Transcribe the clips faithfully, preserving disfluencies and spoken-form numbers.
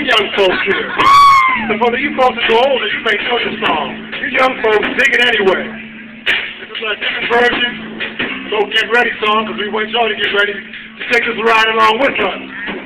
young folks here. So for you folks that go older, you may know this song. You young folks dig it anyway. This is a different version. So get ready song, because we want y'all to get ready to take this ride along with us.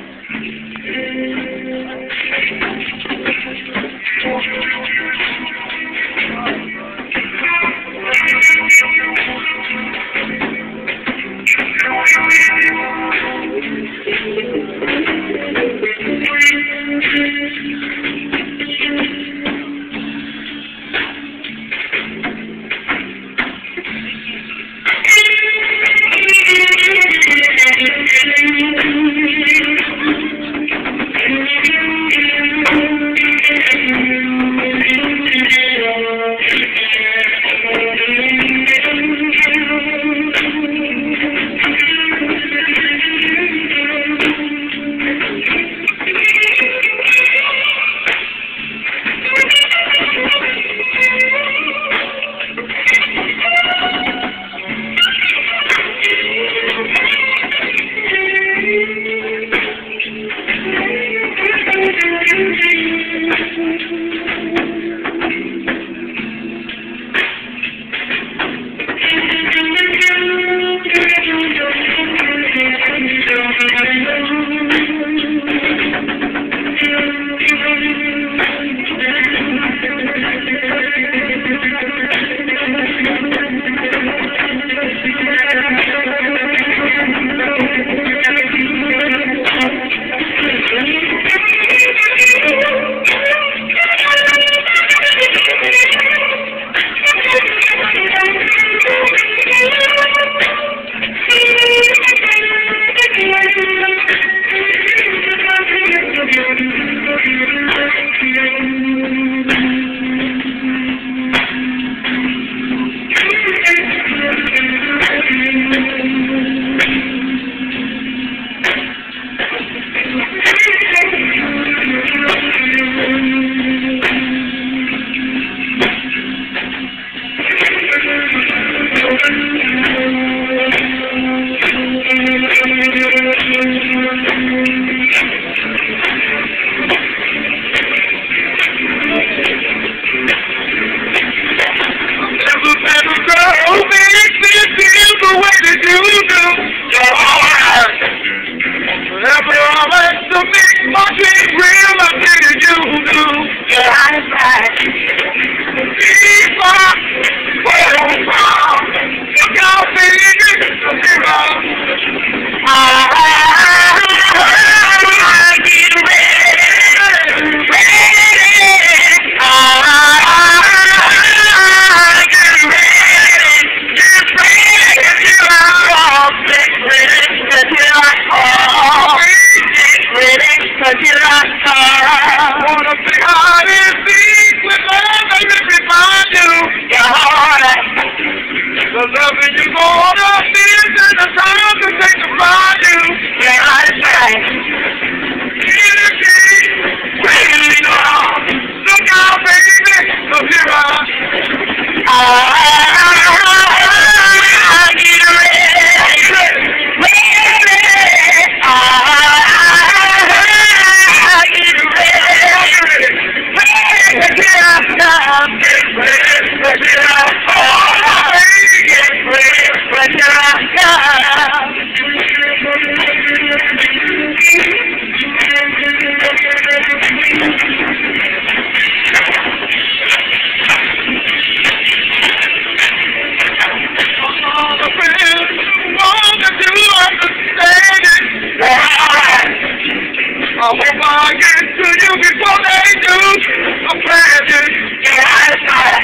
I hope I get to you before they do. I'm planning, yeah, I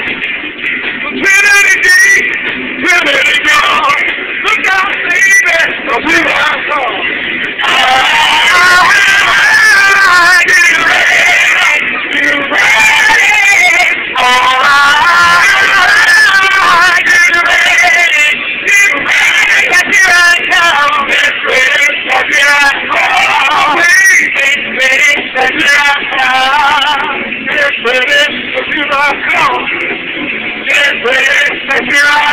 Trinity, Trinity, God. Look out, baby, the people I saw. Ah, get ready, get ready. Ah, get ready, get ready. Here I come, get ready, here I come. Get ready, here I come. Get ready, here I come. Get ready, here I